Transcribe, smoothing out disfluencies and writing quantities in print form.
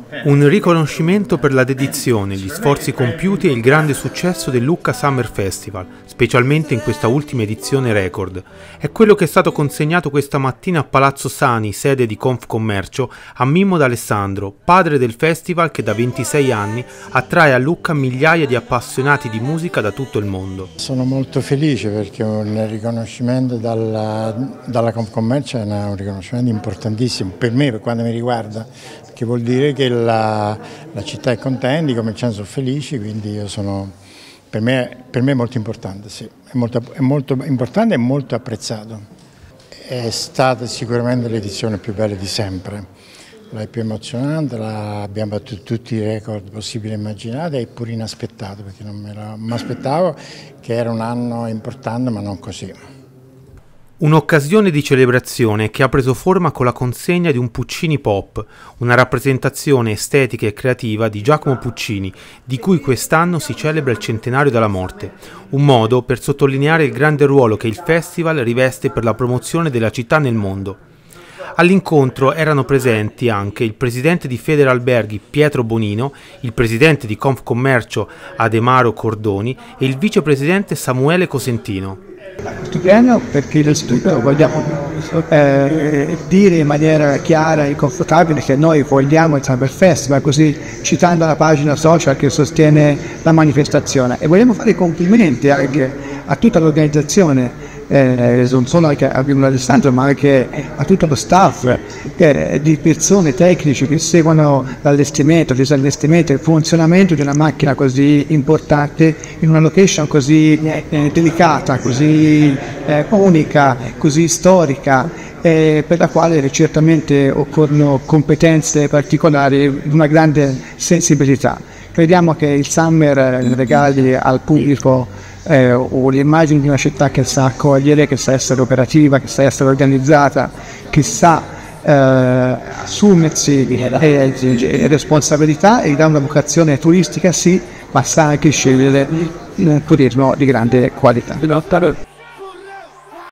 Un riconoscimento per la dedizione, gli sforzi compiuti e il grande successo del Lucca Summer Festival, specialmente in questa ultima edizione record. È quello che è stato consegnato questa mattina a Palazzo Sani, sede di Confcommercio, a Mimmo D'Alessandro, padre del festival che da 26 anni attrae a Lucca migliaia di appassionati di musica da tutto il mondo. Sono molto felice perché un riconoscimento dalla Confcommercio è un riconoscimento importantissimo per me, per quanto mi riguarda, che vuol dire che la città è contenta, i commercianti sono felici, quindi per me è molto importante, sì. È molto importante e molto apprezzato. È stata sicuramente l'edizione più bella di sempre, la più emozionante, abbiamo battuto tutti i record possibili e immaginati, e pure inaspettato, perché non mi aspettavo che era un anno importante, ma non così. Un'occasione di celebrazione che ha preso forma con la consegna di un Puccini Pop, una rappresentazione estetica e creativa di Giacomo Puccini, di cui quest'anno si celebra il centenario della morte, un modo per sottolineare il grande ruolo che il festival riveste per la promozione della città nel mondo. All'incontro erano presenti anche il presidente di Federalberghi Pietro Bonino, il presidente di Confcommercio Ademaro Cordoni e il vicepresidente Samuele Cosentino. Studiamo perché innanzitutto vogliamo dire in maniera chiara e confortabile che noi vogliamo il Summer Festival, così citando la pagina social che sostiene la manifestazione, e vogliamo fare i complimenti anche a tutta l'organizzazione, non solo anche a Mimmo D'Alessandro, ma anche a tutto lo staff di persone tecnici che seguono l'allestimento, il disallestimento, il funzionamento di una macchina così importante in una location così delicata, così unica, così storica, per la quale certamente occorrono competenze particolari e una grande sensibilità. Crediamo che il Summer regali al pubblico l'immagine di una città che sa accogliere, che sa essere operativa, che sa essere organizzata, che sa assumersi responsabilità, e dà una vocazione turistica sì, ma sa anche scegliere un turismo di grande qualità.